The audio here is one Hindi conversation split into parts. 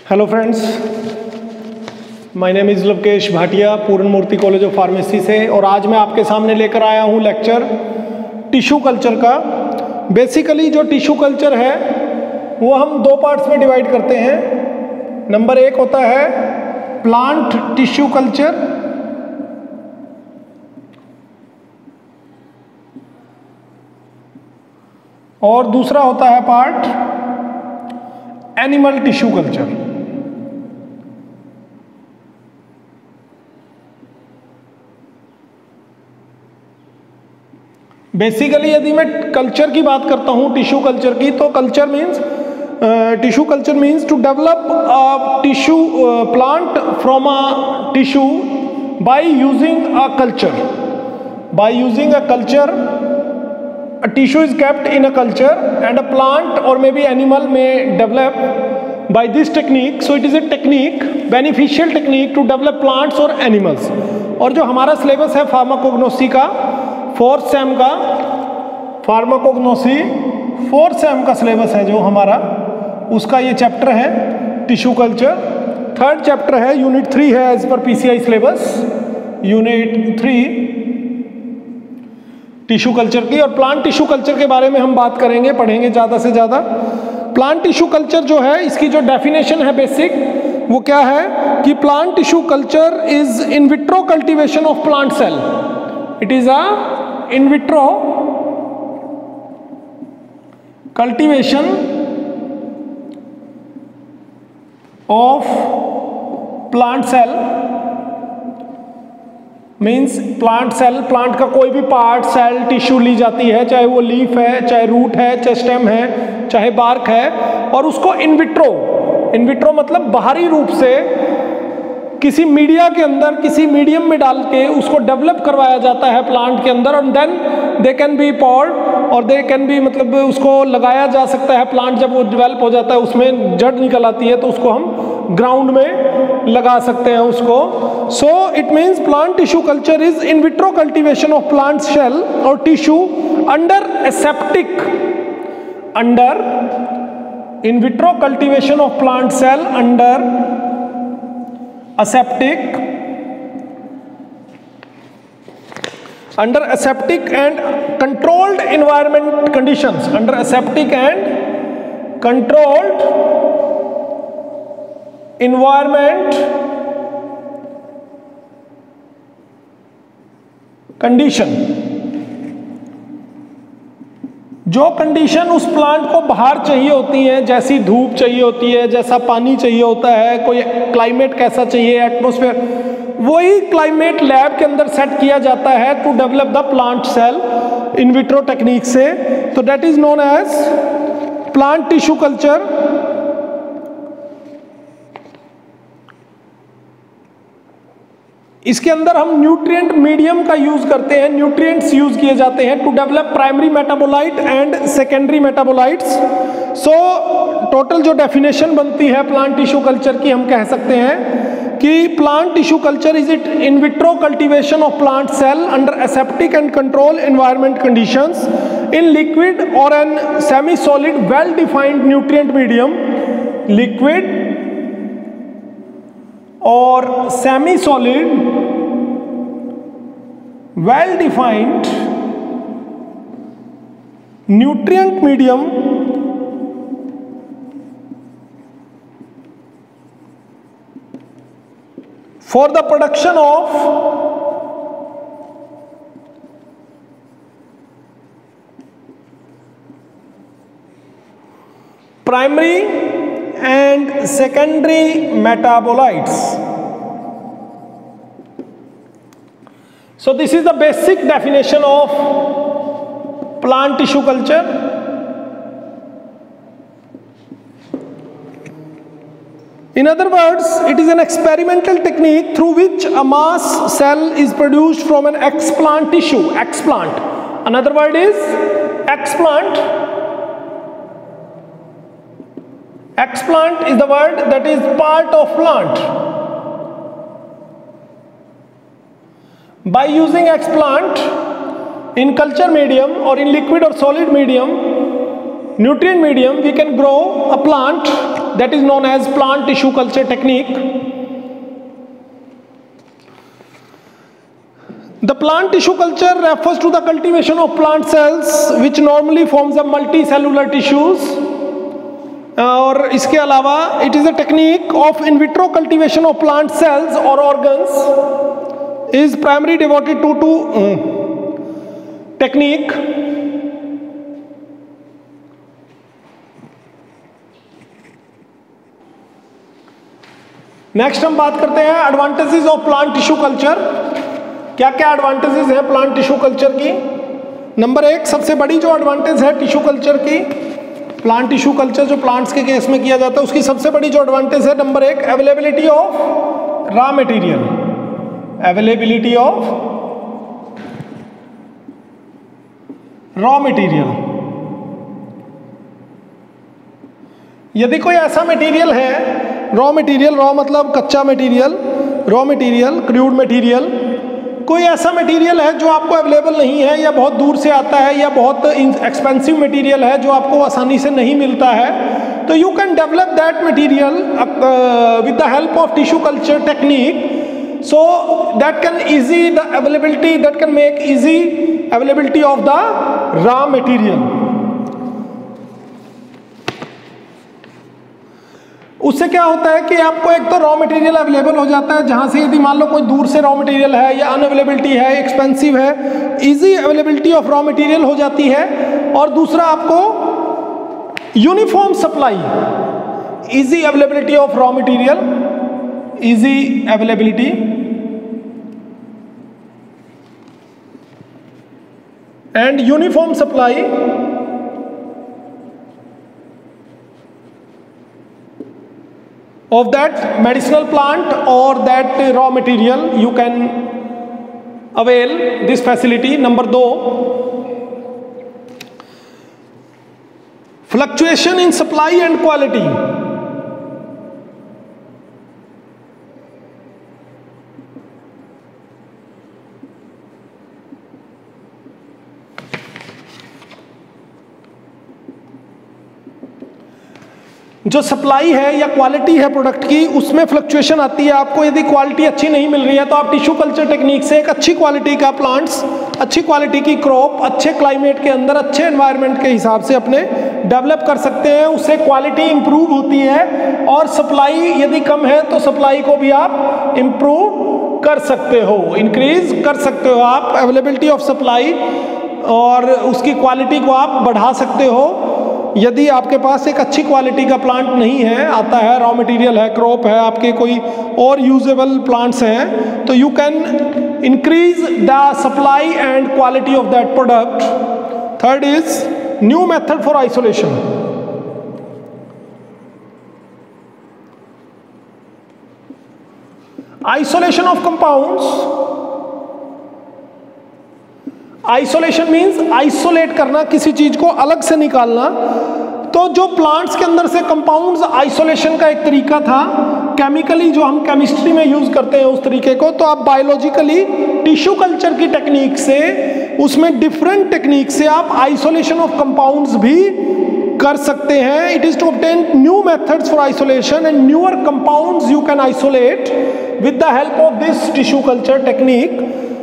Hello friends, my name is Lovekesh Bhatia, Purna Murti college of pharmacy से। और आज मैं आपके सामने लेकर आया हूँ लेक्चर टिश्यू कल्चर का। बेसिकली जो टिश्यू कल्चर है वो हम दो पार्ट्स में डिवाइड करते हैं। नंबर एक होता है प्लांट टिश्यू कल्चर और दूसरा होता है part animal tissue culture. Basically यदि मैं कल्चर की बात करता हूं टिश्यू कल्चर की, तो culture means tissue culture means to develop a tissue plant from a tissue by using a culture. By using a culture, a tissue is kept in a culture and a plant or maybe animal may develop by this technique. So it is a technique, beneficial technique to develop plants or animals. और जो हमारा सिलेबस है फार्माकोग्नोसी का, फोर्थ सेम का, फार्माकोग्नोसी फोर्थ सेम का सिलेबस है जो हमारा, उसका ये चैप्टर है टिश्यू कल्चर। थर्ड चैप्टर है, यूनिट 3 है एज पर PCI syllabus, unit 3 tissue culture की। और प्लांट टिश्यू कल्चर के बारे में हम बात करेंगे, पढ़ेंगे ज़्यादा से ज़्यादा। प्लांट टिश्यू कल्चर जो है, इसकी जो डेफिनेशन है बेसिक, वो क्या है कि plant tissue culture is in vitro cultivation of plant cell. It is a in vitro cultivation of plant cell. Means plant cell, plant का कोई भी पार्ट, सेल, टिश्यू ली जाती है, चाहे वो लीफ है, चाहे रूट है, चाहे स्टेम है, चाहे बार्क है, और उसको इन विट्रो मतलब बाहरी रूप से किसी मीडिया के अंदर, किसी मीडियम में डाल के उसको डेवलप करवाया जाता है प्लांट के अंदर। और then they can be pod और दे कैन बी, मतलब उसको लगाया जा सकता है। प्लांट जब वो डेवलप हो जाता है, उसमें जड़ निकल आती है, तो उसको हम ग्राउंड में लगा सकते हैं उसको। So it means plant tissue culture is in vitro cultivation of plant cell और tissue under aseptic, under in vitro cultivation of plant cell under aseptic, under aseptic and controlled environment conditions, under aseptic and controlled environment condition। जो कंडीशन उस प्लांट को बाहर चाहिए होती हैं, जैसी धूप चाहिए होती है, जैसा पानी चाहिए होता है, कोई क्लाइमेट कैसा चाहिए, एटमॉस्फेयर, वही क्लाइमेट लैब के अंदर सेट किया जाता है to develop the plant cell in vitro technique से। तो that is known as plant tissue culture. इसके अंदर हम न्यूट्रिएंट मीडियम का यूज करते हैं, न्यूट्रिएंट्स यूज किए जाते हैं to develop primary metabolite and secondary metabolites. So total जो डेफिनेशन बनती है प्लांट टिश्यू कल्चर की, हम कह सकते हैं कि plant tissue culture is it in vitro cultivation of plant cell under aseptic and control environment conditions in liquid और an semi solid well defined nutrient medium. Liquid और semi solid well defined nutrient medium for the production of primary and secondary metabolites. So this is the basic definition of plant tissue culture. In other words, it is an experimental technique through which a mass cell is produced from an explant tissue. Explant, another word is explant. Explant is the word that is part of plant. By using explant in culture medium or in liquid or solid medium, nutrient medium, we can grow a plant that is known as plant tissue culture technique. The plant tissue culture refers to the cultivation of plant cells which normally forms a multicellular tissues. और इसके अलावा it is a technique of in vitro cultivation of plant cells or organs is primarily devoted to technique. Next हम बात करते हैं advantages of plant tissue culture. क्या क्या एडवांटेजेस है प्लांट टिश्यू कल्चर की? नंबर 1 सबसे बड़ी जो एडवांटेज है टिश्यू कल्चर की, प्लांट टिश्यू कल्चर जो प्लांट्स के केस में किया जाता है उसकी सबसे बड़ी जो एडवांटेज है, number 1 availability of raw material. Availability of raw material. यदि कोई ऐसा मटेरियल है, रॉ मटेरियल, रॉ मतलब कच्चा material, raw material, crude material, कोई ऐसा मटेरियल है जो आपको अवेलेबल नहीं है या बहुत दूर से आता है या बहुत एक्सपेंसिव मटेरियल है जो आपको आसानी से नहीं मिलता है, तो you can develop that material with the help of tissue culture technique, so that can easy the availability, that can make easy availability of the raw material. उससे क्या होता है कि आपको एक तो रॉ मटेरियल अवेलेबल हो जाता है, जहां से यदि मान लो कोई दूर से रॉ मटेरियल है या अनअवेलेबिलिटी है, एक्सपेंसिव है, easy availability of raw material हो जाती है। और दूसरा आपको uniform supply, easy availability of raw material, easy availability and uniform supply of that medicinal plant or that raw material, you can avail this facility. Number 2, fluctuation in supply and quality. जो सप्लाई है या क्वालिटी है प्रोडक्ट की, उसमें फ्लक्चुएशन आती है। आपको यदि क्वालिटी अच्छी नहीं मिल रही है तो आप टिश्यू कल्चर टेक्निक से एक अच्छी क्वालिटी का प्लांट्स, अच्छी क्वालिटी की क्रॉप, अच्छे क्लाइमेट के अंदर, अच्छे एनवायरनमेंट के हिसाब से अपने डेवलप कर सकते हैं। उससे क्वालिटी इंप्रूव होती है और सप्लाई यदि कम है तो सप्लाई को भी आप इंप्रूव कर सकते हो, इंक्रीज कर सकते हो आप अवेलेबिलिटी ऑफ सप्लाई, और उसकी क्वालिटी को आप बढ़ा सकते हो। यदि आपके पास एक अच्छी क्वालिटी का प्लांट नहीं है, आता है रॉ मटेरियल है, क्रॉप है, आपके कोई और यूजेबल प्लांट्स हैं, तो you can increase the supply and quality of that product. Third is new method for isolation. Isolation of compounds. Isolation means isolate करना, किसी चीज को अलग से निकालना। तो जो प्लांट्स के अंदर से कंपाउंड्स, आइसोलेशन का एक तरीका था केमिकली, जो हम केमिस्ट्री में यूज करते हैं उस तरीके को, तो आप बायोलॉजिकली टिश्यू कल्चर की टेक्निक से, उसमें डिफरेंट टेक्निक से आप आइसोलेशन ऑफ कंपाउंड्स भी कर सकते हैं। It is to obtain new methods for isolation and newer compounds you can isolate with the help of this tissue culture technique.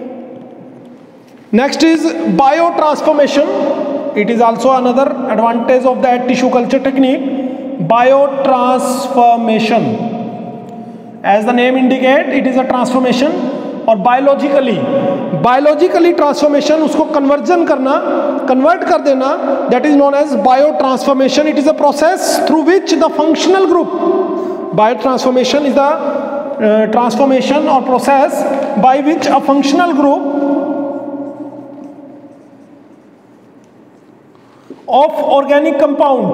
Next is biotransformation. It is also another advantage of that tissue culture technique. Biotransformation, as the name indicate, it is a transformation. और biologically ट्रांसफॉर्मेशन, उसको कन्वर्जन करना, कन्वर्ट कर देना, that is known as biotransformation. It is a process through which the functional group, biotransformation is the transformation or process by which a functional group of organic compound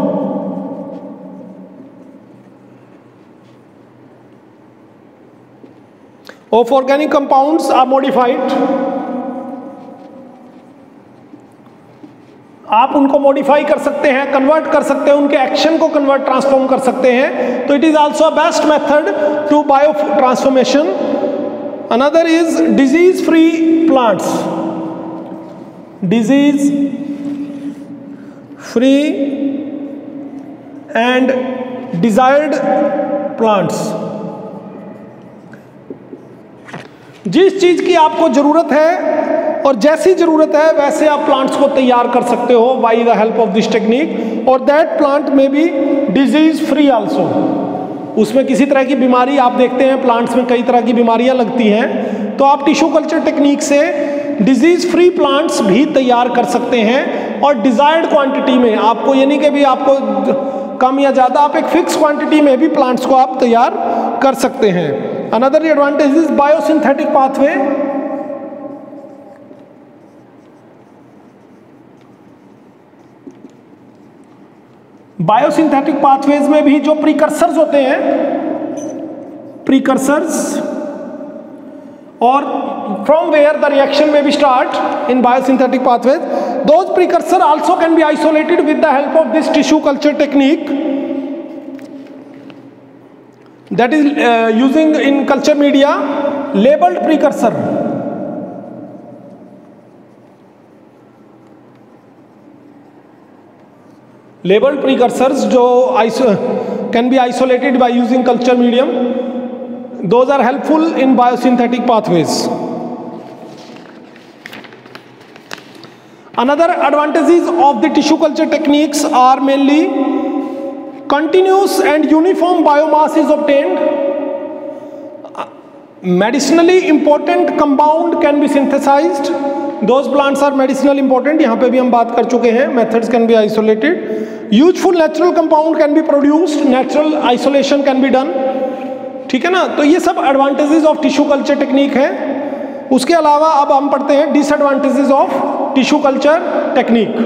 are modified. आप उनको मॉडिफाई कर सकते हैं, कन्वर्ट कर सकते हैं, उनके एक्शन को कन्वर्ट, ट्रांसफॉर्म कर सकते हैं। तो it is also a best method to biotransformation. Another is disease free plants. Disease free and desired plants. जिस चीज की आपको जरूरत है और जैसी जरूरत है वैसे आप प्लांट्स को तैयार कर सकते हो by the help of this technique, और दैट प्लांट में बी डिजीज फ्री आल्सो। उसमें किसी तरह की बीमारी, आप देखते हैं प्लांट्स में कई तरह की बीमारियां लगती हैं, तो आप टिश्यू कल्चर टेक्निक से डिजीज फ्री प्लांट्स भी तैयार कर सकते हैं, और डिजायर्ड क्वांटिटी में। आपको ये नहीं कि भी आपको कम या ज्यादा, आप एक फिक्स क्वांटिटी में भी प्लांट्स को आप तैयार कर सकते हैं। Another advantage is biosynthetic pathway. Biosynthetic pathways में भी जो प्रीकर्सर्स होते हैं, प्रीकर्सर्स, और फ्रॉम वेयर द रिएक्शन में be start in biosynthetic pathways, those precursor also can be isolated with the help of this tissue culture technique, that is using in culture media labeled precursor. Labeled precursors जो can be isolated by using culture medium, those are helpful in biosynthetic pathways. Another advantages of the tissue culture techniques are mainly continuous and uniform biomass is obtained. Medicinally important compound can be synthesized. Those plants are medicinal important. यहाँ पे भी हम बात कर चुके हैं. Methods can be isolated. Useful natural compound can be produced. Natural isolation can be done. ठीक है ना? तो ये सब advantages of tissue culture technique है. उसके अलावा अब हम पढ़ते हैं disadvantages of tissue culture technique.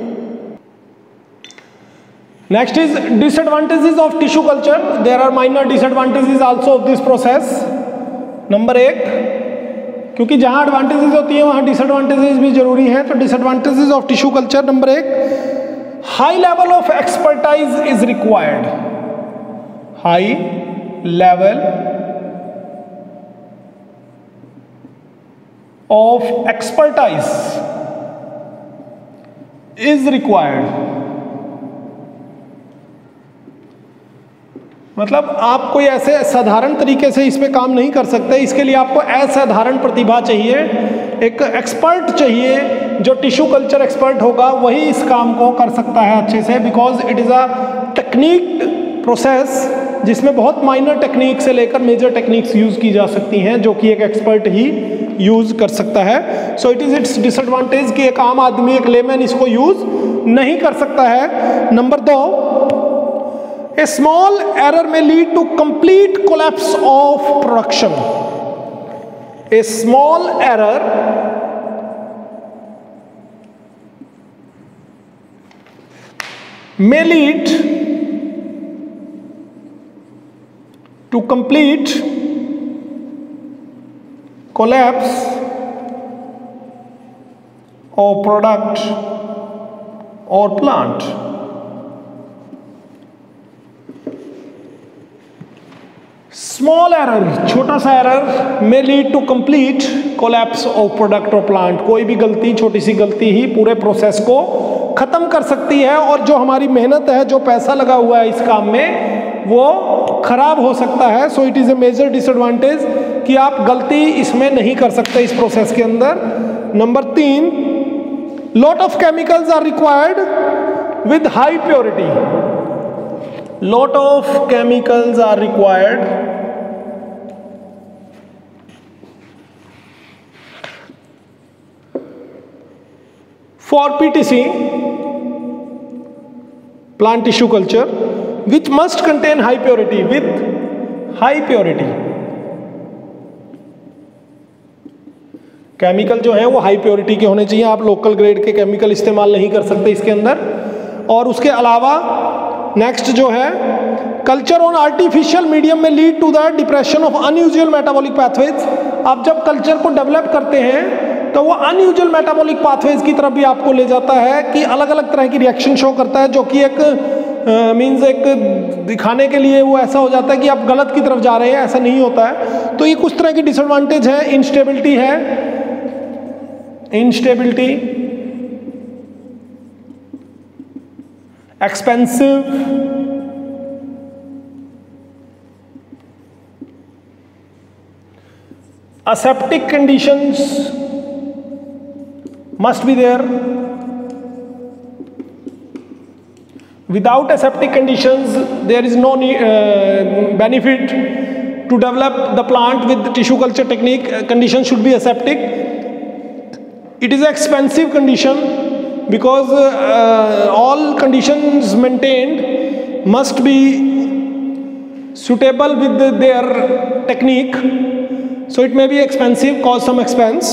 Next is disadvantages of tissue culture. There are minor disadvantages also of this process. Number 1, क्योंकि जहां एडवांटेजेस होती हैं वहां डिसएडवांटेजेस भी जरूरी हैं, तो disadvantages of tissue culture number 1, high level of expertise is required. High level of expertise is required. मतलब आप कोई ऐसे साधारण तरीके से इसमें काम नहीं कर सकते, इसके लिए आपको असाधारण प्रतिभा चाहिए, एक एक्सपर्ट चाहिए, जो टिश्यू कल्चर एक्सपर्ट होगा वही इस काम को कर सकता है अच्छे से, because it is a technique process जिसमें बहुत माइनर टेक्निक से लेकर मेजर टेक्निक्स यूज़ की जा सकती हैं, जो कि एक एक्सपर्ट ही यूज़ कर सकता है। So it is its disadvantage कि एक आम आदमी, एक लेमैन इसको यूज़ नहीं कर सकता है। Number 2, a small error may lead to complete collapse of production. A small error may lead to complete collapse of product or plant. Small error, छोटा सा एरर, में lead to complete collapse of product और प्लांट। कोई भी गलती, छोटी सी गलती ही पूरे प्रोसेस को खत्म कर सकती है, और जो हमारी मेहनत है, जो पैसा लगा हुआ है इस काम में, वो खराब हो सकता है। So it is a major disadvantage कि आप गलती इसमें नहीं कर सकते इस प्रोसेस के अंदर। Number 3, lot of chemicals are required with high purity. lot of chemicals are required for PTC, plant tissue culture, which must contain high purity, with high purity. Chemical जो है वो हाई प्योरिटी के होने चाहिए, आप लोकल ग्रेड के केमिकल इस्तेमाल नहीं कर सकते इसके अंदर। और उसके अलावा नेक्स्ट जो है, कल्चर ऑन आर्टिफिशियल मीडियम में lead to the depression of unusual metabolic pathways. आप जब कल्चर को डेवलप करते हैं तो वो अनयूजुअल मेटाबॉलिक पाथवेज की तरफ भी आपको ले जाता है, कि अलग अलग तरह की रिएक्शन शो करता है, जो कि एक मीन्स एक दिखाने के लिए वो ऐसा हो जाता है कि आप गलत की तरफ जा रहे हैं, ऐसा नहीं होता है। तो ये कुछ तरह की डिसएडवांटेज है। इंस्टेबिलिटी है, instability, expensive, aseptic conditions must be there. Without aseptic conditions, there is no benefit to develop the plant with tissue culture technique. Condition should be aseptic. It is an expensive condition because all conditions maintained must be suitable with their technique. So it may be expensive, cause some expense.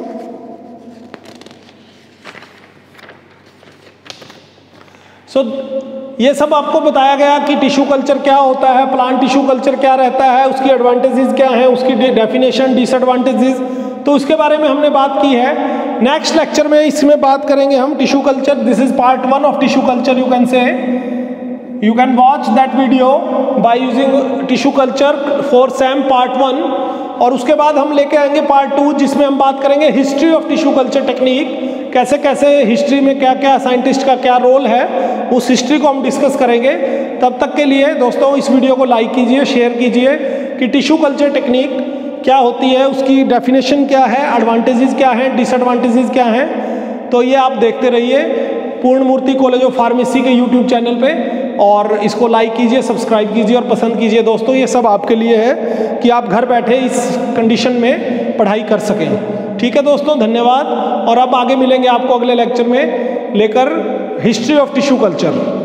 So ये सब आपको बताया गया कि टिश्यू कल्चर क्या होता है, प्लांट टिश्यू कल्चर क्या रहता है, उसकी एडवांटेजेस क्या हैं, उसकी डेफिनेशन, डिसएडवांटेजेस, तो उसके बारे में हमने बात की है। नेक्स्ट लेक्चर में इसमें बात करेंगे हम tissue culture. This is part 1 of tissue culture, you can say, you can watch that video by using tissue culture for same part 1। और उसके बाद हम लेके आएंगे पार्ट 2 जिसमें हम बात करेंगे history of tissue culture technique, कैसे कैसे हिस्ट्री में क्या क्या साइंटिस्ट का क्या रोल है, उस हिस्ट्री को हम डिस्कस करेंगे। तब तक के लिए दोस्तों इस वीडियो को लाइक कीजिए, शेयर कीजिए कि टिश्यू कल्चर टेक्निक क्या होती है, उसकी डेफिनेशन क्या है, एडवांटेजेस क्या हैं, डिसएडवांटेजेस क्या हैं। तो ये आप देखते रहिए पूर्णमूर्ति कॉलेज ऑफ फार्मेसी के यूट्यूब चैनल पे, और इसको लाइक कीजिए, सब्सक्राइब कीजिए और पसंद कीजिए। दोस्तों ये सब आपके लिए है कि आप घर बैठे इस कंडीशन में पढ़ाई कर सकें। ठीक है दोस्तों, धन्यवाद। और अब आगे मिलेंगे आपको अगले लेक्चर में लेकर हिस्ट्री ऑफ टिश्यू कल्चर।